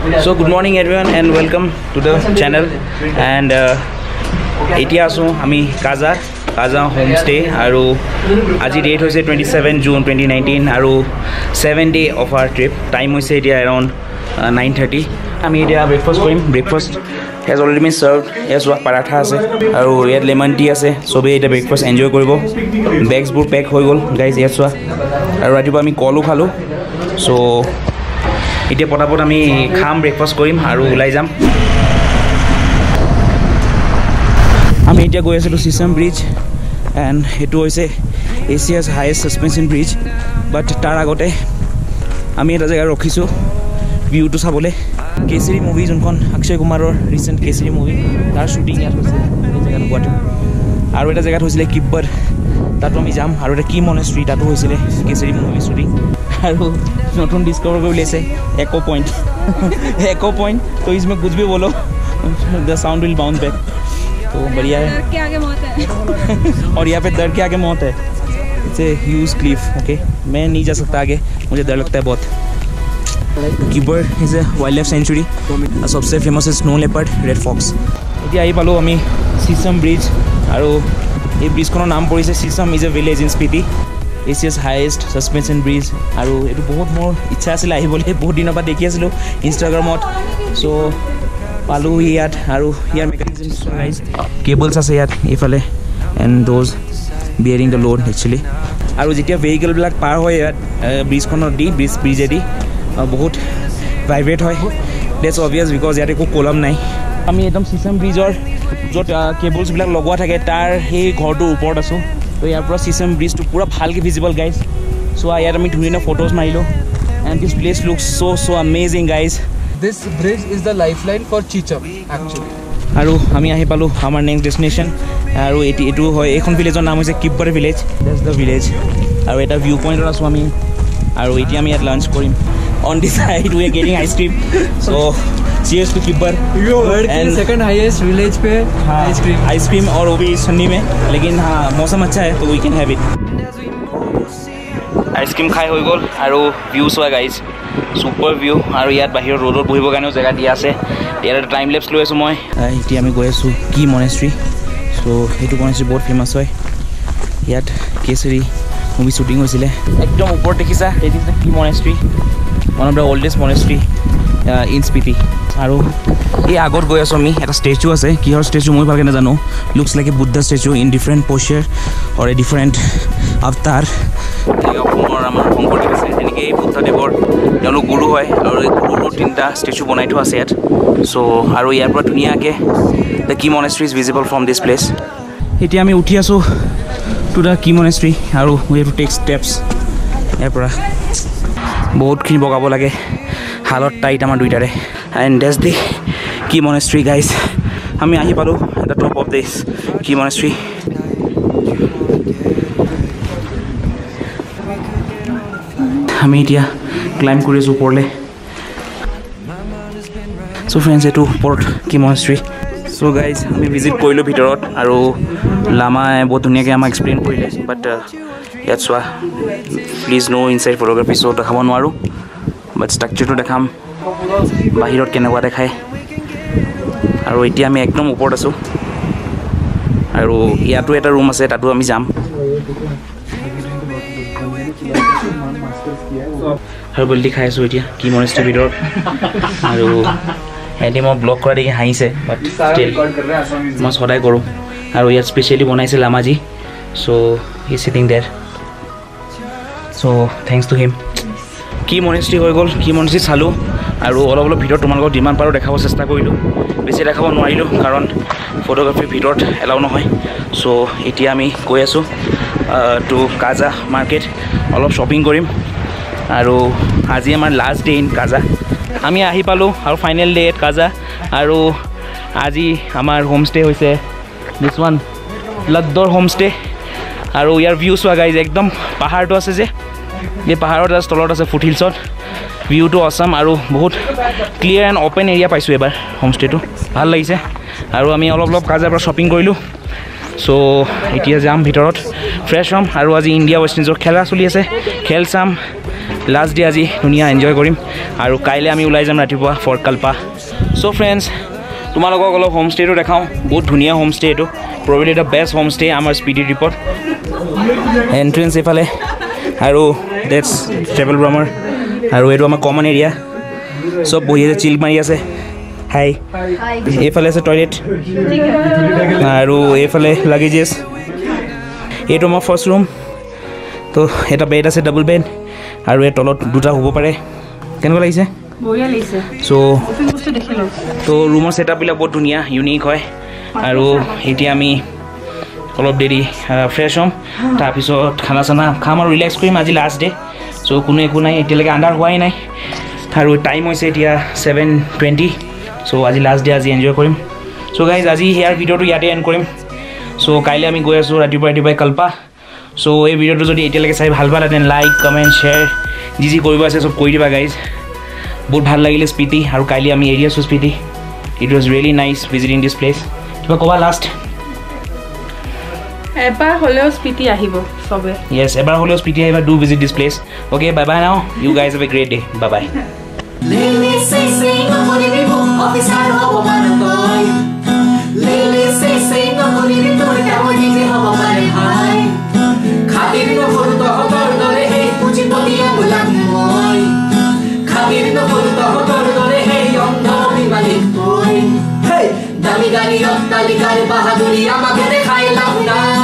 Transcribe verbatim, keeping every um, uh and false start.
So good morning everyone and welcome to the channel. And etia aso ami Kaza Kaza homestay aru aji date hoise twenty-seven June twenty nineteen aru seven day of our trip. Time hoise etia around uh, nine thirty. Ami etia breakfast korim. Breakfast has already been served. Yes, wa paratha ase aru yet lemon tea ase. Sobe etia breakfast enjoy koribo. Bags bur pack hoi gol guys. Yes wa aru ratipa ami kolu khalo. So এতিয়া পটাপট আমি খাম breakfast কৰিম আৰু উলাই যাম আমি এতিয়া গৈ আছো চিচম ব্ৰিজ এন্ড এটো হৈছে Asia's highest suspension bridge but তাৰ আগতে আমি এটা জায়গা ৰখিছো ভিউটো চাবলে কেসৰি মুভি যোনখন অক্ষয় কুমাৰৰ ৰিসেন্ট কেসৰি মুভি তাৰ শুটিং ইয়াত হৈছে এই জায়গাত গুৱাহাটী আৰু এটা জায়গাত হৈছিলে কিব্বৰ তাতো আমি যাম আৰু এটা কি মনেষ্ট্ৰি তাতো হৈছিলে কেসৰি মুভি শুটিং আৰু नोटन डिस्कवर कर लेसे एको पॉइंट एको पॉइंट तो इसमें कुछ भी बोलो the sound will bounce back तो बढ़िया है डर के आगे मौत है और यहाँ पे डर के आगे मौत है it's a huge cliff okay मैं नहीं जा सकता आगे मुझे डर लगता है बहुत Kibber is a wildlife sanctuary सबसे फेमस है स्नो लेपर्ड रेड फॉक्स इतना आई पालो आम चिचम ब्रिज और ये ब्रिजखर नाम पड़े Chicham is a village in Spiti Asia's highest suspension bridge और ये बहुत मोर इच्छा आছিলে আহিবলৈ बहुत दिन बाद देखी आছিলো ইনষ্টাগ্ৰামত सो পালো ইয়াত আৰু ইয়াৰ মেকানিজম গাইজ কেবলছ আছে ইয়াত ইফালে and those bearing the load actually আৰু যেতিয়া ভেহিকল বিলাক পাৰ হয় ইয়াত ব্ৰিজখনৰ দি ব্ৰিজ ব্ৰিজেদি বহুত ভাইব্ৰেট হয় দ্যাটস অবভিয়াস বিকজ ইয়াত একো কলম নাই আমি একদম চিচম ব্ৰিজৰ য'ত কেবলছ বিলাক লগোৱা থাকে তাৰ সেই ঘৰটোৰ ওপৰত আছো तो यार पूरा चिचम ब्रिज तो पूरा फाल के विजिबल गाइज सो यार आम धुनिया फोटोज मारिलो and this place looks so so amazing guys this bridge is the lifeline for Chicham actually और आमी आहि पालो आमार नेक्स्ट डेस्टिनेशन और एटी एटू होय एखन विलेजर नाम होइसे Kibber village that's the village और एटा व्यू पॉइंट आसो आमी और एटी आमी यात लंच करिम on this side we are getting ice cream so cheers to Kibbar and second highest village पे आइसक्रीम आइसक्रीम और वो भी ठंडी में लेकिन हाँ मौसम अच्छा है तो we can have it ice cream खाई हो गल और व्यू चुआ गाइज सुपर व्यू और यार बाहर रोडत बहिबर कारण जगह दिया আছে यार टाइम लैप्स লৈ আছো মই এতিয়া আমি গৈ আছো কি মনেষ্ট্ৰি সো এইটো মনেষ্ট্ৰি বহুত ফেমাস হয় ইয়াত কেসৰি মুভি শুটিং হৈছিলে একদম ওপৰত দেখিছা it is the Key monastery one of the oldest monastery in Spiti और ये आगत गई आसो आम एट स्टेचू आसे किहर स्टेचू मैं भालके नाजानो looks like a Buddha statue in different posture और ए डिफरेंट अवतार शंकरदेव आसे जेनेके बुद्धदेवर गुरु है और गुरुर तीनटा स्टेचू बनाई थोड़ा आसे सो और यार धुनियाके the Key monastery is visible from this place इतना आम उठी आसो टू द की मनेस्ट्री और we have to take steps यार बहुतखिनि बगाब लगे हालत टाइट आमार दुइटारे and that's the Key monastery guys आमी आहि पालो the top of this Key monastery आमी इतिया क्लाइम करि आছো ওপৰলে सो फ्रेंड्स एटू ओपৰত की मनेस्ट्री सो गाइज आमी विजिट কৰিলো ভিতৰত আৰু লামাই বহুত ধুনিয়াকে আমাক এক্সপ্লেইন কৰিলে বাট ইয়াত চোৱা please no inside photography so দেখাব নোৱাৰো বাট স্ট্ৰাকচাৰটো দেখাম বাহিৰত কেনেকুৱা দেখায় আৰু এতিয়া আমি একদম ওপৰত আছো আৰু ইয়াতো এটা ৰুম আছে তাতো আমি যাম আৰু বলদি খাই আছো এতিয়া কি মনেষ্ট্ৰি ভিতৰত আৰু এনে মই ব্লগ কৰা দেখি হাঁহিছে বাট ষ্টিল মই সদায় কৰোঁ আৰু ইয়াত স্পেচিয়েলি বনাইছে লামাজি চ' হি সিটিং দেৰ চ' থেংকছ টু হিম কি মনেষ্ট্ৰি হৈ গ'ল কি মনেষ্ট্ৰি চালোঁ আৰু অলপ অলপ ভিতৰত তোমালোকক যিমান পাৰোঁ দেখাব চেষ্টা কৰিলোঁ বেছি দেখাব নোৱাৰিলোঁ কাৰণ ফটোগ্ৰাফিৰ ভিতৰত এলাও নহয় চ' এতিয়া আমি গৈ আছোঁ টু কাজা মাৰ্কেট অলপ শ্বপিং কৰিম আৰু আজি আমাৰ লাষ্ট ডে ইন কাজা আমি আহি পালোঁ আৰু ফাইনেল ডে এট কাজা আৰু আজি আমাৰ হোমষ্টে হৈছে দিছ ওৱান লদ্দৰ হোমষ্টে আৰু ইয়াৰ ভিউ চোৱা গাইজ একদম পাহাৰটো আছে যে এই পাহাৰৰ জাষ্ট তলত আছে ফুট হিলছত ভিউটো অসাম আৰু বহুত ক্লিয়াৰ এণ্ড অপেন এৰিয়া পাইছোঁ এবাৰ হোমষ্টেটো ভাল লাগিছে আৰু আমি অলপ অলপ কাজাৰ পৰা শ্বপিং কৰিলোঁ চ' এতিয়া যাম ভিতৰত ফ্ৰেছ হ'ম আৰু আজি ইণ্ডিয়া ৱেষ্ট ইণ্ডিজৰ খেলা চলি আছে খেল চাম লাষ্ট ডে আজি ধুনীয়া এনজয় কৰিম আৰু কাইলৈ আমি ওলাই যাম ৰাতিপুৱা ফৰ কালপা চ' ফ্ৰেণ্ডছ তোমালোকক অলপ হোমষ্টেটো দেখাওঁ বহুত ধুনীয়া হোমষ্টে এইটো প্ৰবেবলি দ্য বেষ্ট হোমষ্টে আমাৰ স্পিটি ট্ৰিপত এণ্ট্ৰেঞ্চ এইফালে আৰু ডেটছ ট্ৰেভেল ব্ৰমৰ আৰু এইটো আমাৰ কমন এৰিয়া চব বহি আছে চিল মাৰি আছে হাই এইফালে আছে টয়লেট আৰু এইফালে লাগেজেছ এইটো আমাৰ ফাৰ্ষ্ট ৰুম তো এটা বেড আছে ডাবল বেড আৰু এই তলত দুটা হ'ব পাৰে কেনেকুৱা লাগিছে বঢ়িয়া লাগিছে চ' তো ৰুমৰ ছেটআপবিলাক বহুত ধুনীয়া ইউনিক হয় আৰু এতিয়া আমি অলপ দেৰি ফ্ৰেছ হ'ম তাৰপিছত খানা চানা খাম আৰু ৰিলেক্স কৰিম আজি লাষ্ট ডে চ' কোনো একো নাই এতিয়ালৈকে আন্ধাৰ হোৱাই নাই আৰু টাইম হৈছে এতিয়া ছেভেন টুৱেণ্টি চ' আজি লাষ্ট ডে আজি এনজয় কৰিম চ' গাইজ আজি ইয়াৰ ভিডিঅ'টো ইয়াতে এণ্ড কৰিম চ' কাইলৈ আমি গৈ আছোঁ ৰাতিপুৱা ৰাতিপুৱাই কালপা চ' এই ভিডিঅ'টো যদি এতিয়ালৈকে চাই ভাল পালে দেন লাইক কমেণ্ট শ্বেয়াৰ যি যি কৰিব আছে চব কৰি দিবা গাইজ বহুত ভাল লাগিলে স্পিটি আৰু কাইলৈ আমি এৰি আছোঁ Spiti it was really nice visiting this place কিবা ক'বা লাষ্ট এবাৰ হ'লেও স্পিটি আহিব সবে য়েছ এবাৰ হ'লেও স্পিটি আহিবা do visit this place okay bye bye now you guys have a great day bye bye Lele se se no mori vivo officer hobo marantoy Lele se se no mori vivo ta mori vivo hobo maran hai Khabir no hoto hotor dore hey puji podiya bulan moy Khabir no hoto hotor dore hey ondo mi malik toy Hey dami gani ottali gare bahaduri amake dekhai launa